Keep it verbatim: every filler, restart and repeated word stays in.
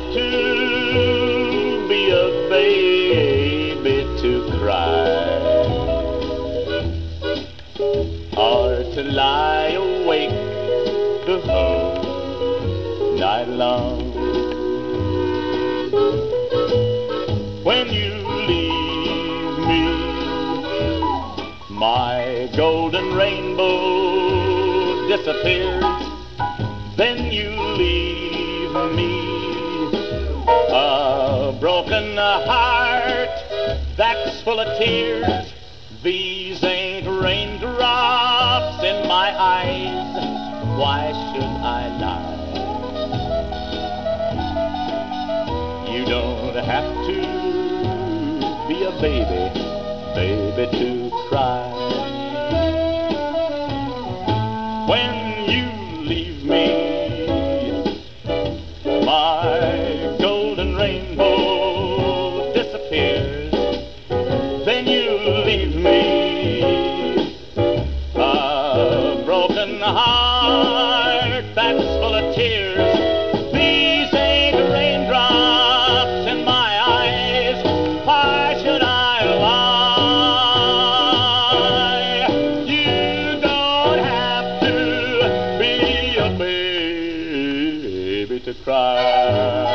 to be a baby to cry, or to lie awake the whole night long. When you leave me, my golden rainbow disappears. Then you leave me a broken heart that's full of tears. These ain't raindrops in my eyes. Why should I lie? You don't have to be a baby, baby, to cry. When you leave me, my golden rainbow disappears. Then you leave me a broken heart that's full of tears. These ain't raindrops in my eyes. Why should I lie? You don't have to be a baby to cry.